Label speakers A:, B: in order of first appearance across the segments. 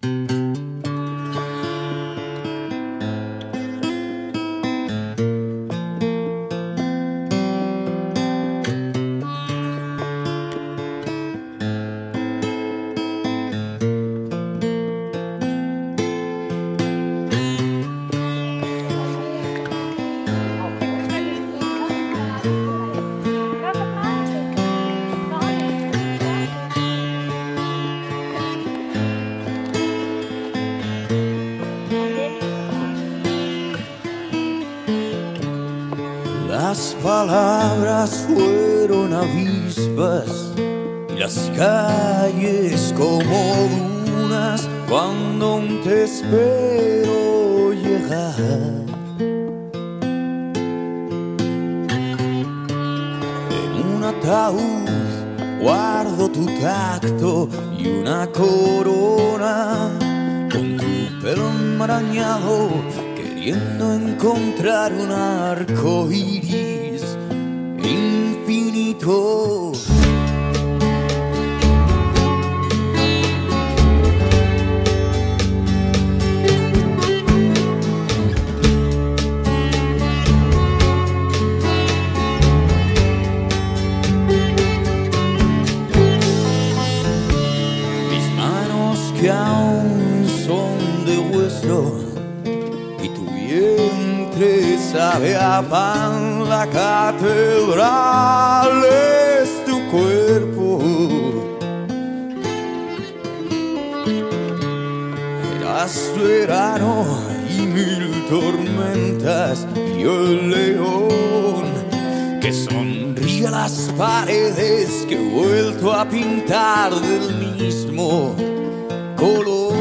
A: Las palabras fueron avispas y las calles como dunas cuando aún te espero llegar. En un ataúd guardo tu tacto y una corona con tu pelo enmarañado, queriendo encontrar un arco iris infinito. Mis manos que aún son de hueso y tu vientre sabe a pan, la catedral es tu cuerpo. Eras verano y mil tormentas, y yo el león que sonríe a las paredes que he vuelto a pintar del mismo color.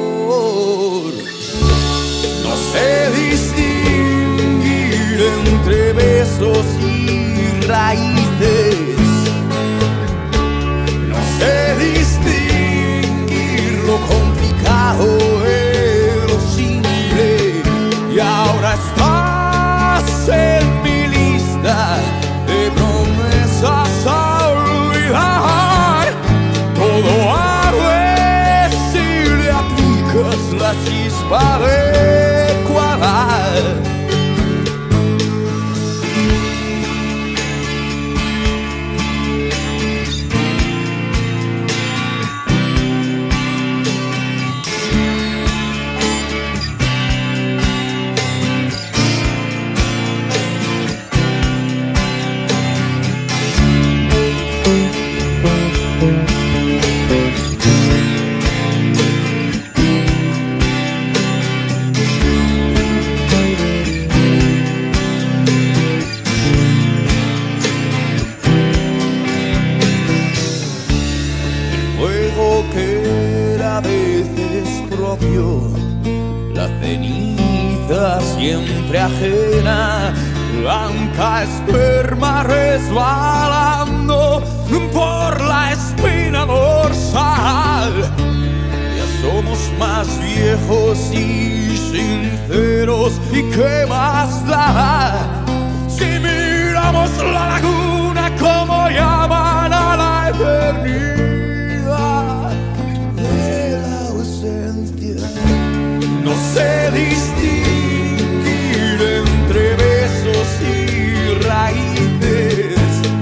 A: No sé distinguir entre besos y raíces, no sé distinguir lo complicado de lo simple, y ahora estás en mi lista de promesas a olvidar. Todo arde si le aplicas la chispa adecuada. Que era a veces propio, la ceniza siempre ajena, blanca esperma resbalando por la espina dorsal. Ya somos más viejos y sinceros, ¿y qué más da si miramos la laguna como llaman a la eternidad? No sé distinguir entre besos y raíces,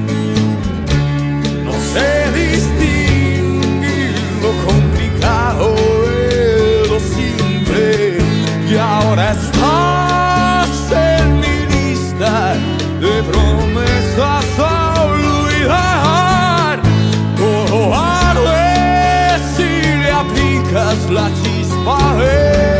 A: no sé distinguir lo complicado de lo simple, y ahora estás en mi lista de promesas a olvidar. Todo arde si le aplicas la chispa